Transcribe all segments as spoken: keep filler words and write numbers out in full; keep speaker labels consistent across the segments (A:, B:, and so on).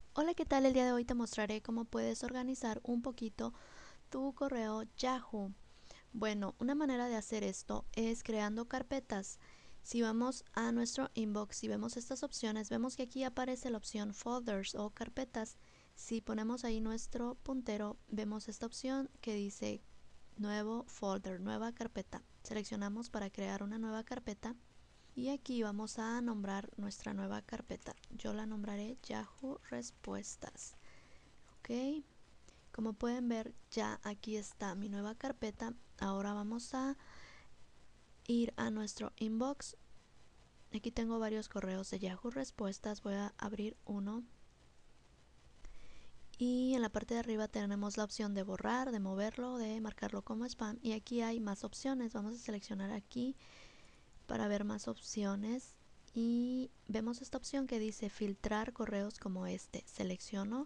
A: Hola, ¿qué tal? El día de hoy te mostraré cómo puedes organizar un poquito tu correo Yahoo. Bueno, una manera de hacer esto es creando carpetas. Si vamos a nuestro inbox y vemos estas opciones, vemos que aquí aparece la opción folders o carpetas. Si ponemos ahí nuestro puntero, vemos esta opción que dice nuevo folder, nueva carpeta. Seleccionamos para crear una nueva carpeta. Y aquí vamos a nombrar nuestra nueva carpeta. Yo la nombraré Yahoo Respuestas. Ok, como pueden ver, ya aquí está mi nueva carpeta. Ahora vamos a ir a nuestro inbox. Aquí tengo varios correos de Yahoo Respuestas. Voy a abrir uno. Y en la parte de arriba tenemos la opción de borrar, de moverlo, de marcarlo como spam. Y aquí hay más opciones. Vamos a seleccionar aquí para ver más opciones. Y vemos esta opción que dice filtrar correos como este. Selecciono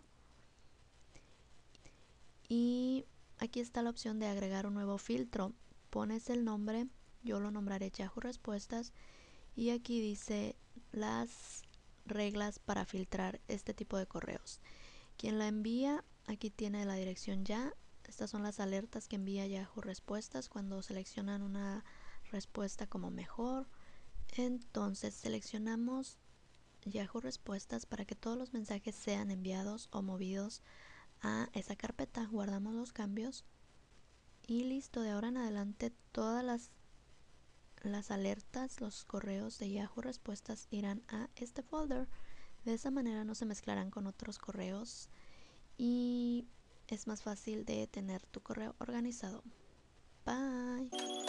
A: y aquí está la opción de agregar un nuevo filtro. Pones el nombre, yo lo nombraré Yahoo Respuestas, y aquí dice las reglas para filtrar este tipo de correos. Quien la envía, aquí tiene la dirección ya. Estas son las alertas que envía Yahoo Respuestas cuando seleccionan una respuesta como mejor. Entonces seleccionamos Yahoo Respuestas para que todos los mensajes sean enviados o movidos a esa carpeta. Guardamos los cambios y listo. De ahora en adelante todas las, las alertas, los correos de Yahoo Respuestas irán a este folder. De esa manera no se mezclarán con otros correos y es más fácil de tener tu correo organizado. Bye.